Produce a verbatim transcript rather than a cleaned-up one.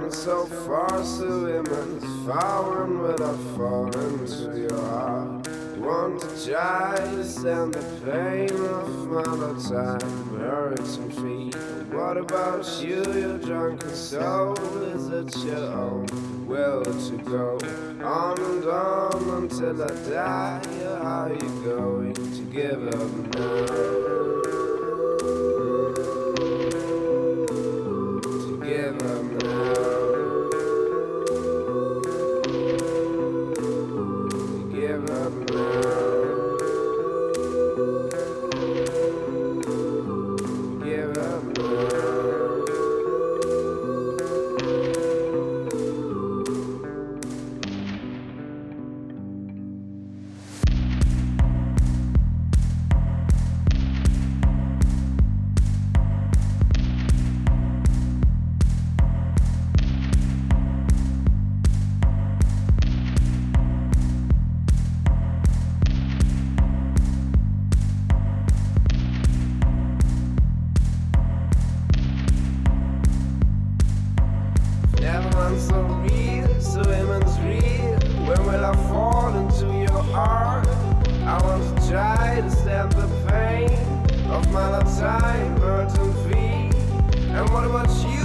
coming so far, so immense, far, and will I fall into your heart? Want to try to stand the pain of my time, hurts and feet. What about you, your drunken soul? Is it your own will to go on and on until I die? Or are you going to give up now? Give up now. Give up now. Give up now. Everyone's so real, so immense real. When will I fall into your heart? I want to try to stand the pain of my lifetime, hurt and feet. And what about you?